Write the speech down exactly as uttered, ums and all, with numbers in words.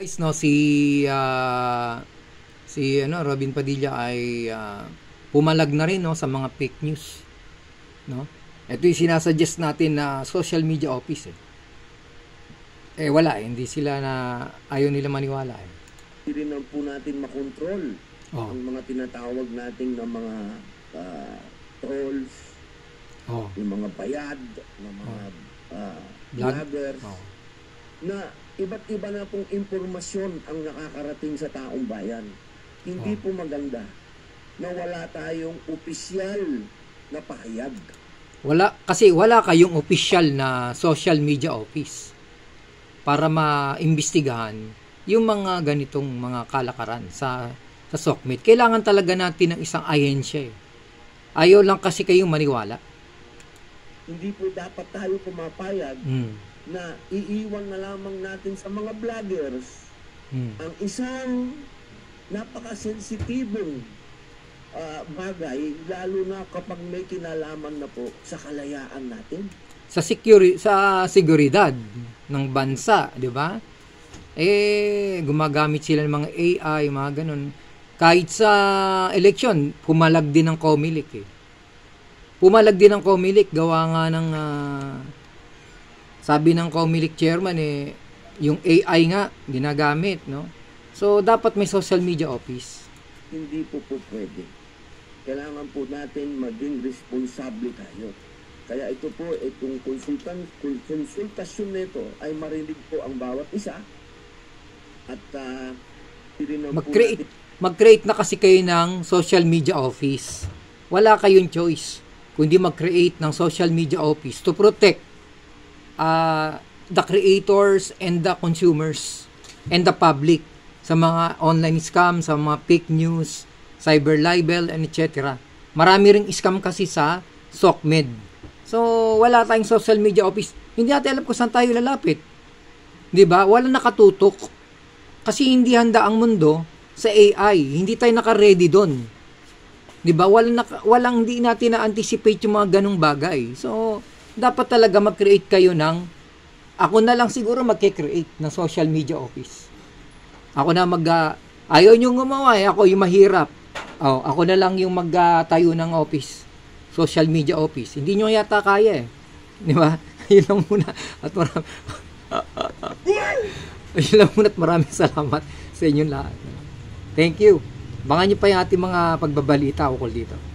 Guys, no, si ah, si ano Robin Padilla ay ah, pumalag na rin, no, sa mga fake news, no. Ito yung sinasuggest natin na social media office eh. Eh wala eh, hindi sila na ayaw nila maniwala eh. Hindi rin lang po natin makontrol Oh. ang mga tinatawag nating ng mga ah, trolls, Oh. yung mga bayad, ng mga ah, Vlog? vloggers, Oh. na iba't iba na pong impormasyon ang nakakarating sa taong bayan. Hindi Oh. po maganda na wala tayong opisyal na pahayag. Wala kasi wala kayong official na social media office para maimbestigahan yung mga ganitong mga kalakaran sa sa SOCMED. Kailangan talaga natin ng isang ahensya eh. Ayaw lang kasi kayong maniwala. Hindi po dapat tayo pumapayag Mm. na iiwan na lamang natin sa mga vloggers Mm. ang isang napakasensitibong ah, bagay, lalo na kapag may kinalaman na po sa kalayaan natin. Sa security sa seguridad ng bansa, 'di ba? Eh gumagamit sila ng mga A I, mga ganun. Kahit sa eleksyon, pumalag din ng COMELEC eh. Pumalag din ng COMELEC gawa nga ng ah, sabi ng COMELEC chairman eh yung A I nga ginagamit, no? So dapat may social media office. Hindi po po pwede. Kailangan po natin maging responsable tayo. Kaya ito po, itong konsultan, konsultasyon nito ay marinig po ang bawat isa at uh, Mag-create mag-create na kasi kayo ng social media office. Wala kayong choice kundi mag-create ng social media office to protect uh, the creators and the consumers and the public sa mga online scam, sa mga fake news, cyber libel, and et cetera. Marami ring scam kasi sa SOCMED. So, wala tayong social media office. Hindi natin alam kung saan tayo lalapit. 'Di ba? Wala nakatutok. Kasi hindi handa ang mundo sa A I. Hindi tayo naka-ready doon. 'Di ba? Walang naka, walang hindi natin na-anticipate yung mga ganung bagay. So, dapat talaga mag-create kayo ng ako na lang siguro magke-create ng social media office. Ako na mag uh, ayaw niyo gumawa, eh, ako yung mahirap. Oh, ako na lang yung magtayo uh, ng office. Social media office. Hindi niyo yata kaya eh. 'Di ba? Yun lang muna. At maraming Yun lang muna at maraming salamat sa inyong lahat. Thank you. Abangan niyo pa yung ating mga pagbabalita ukol dito.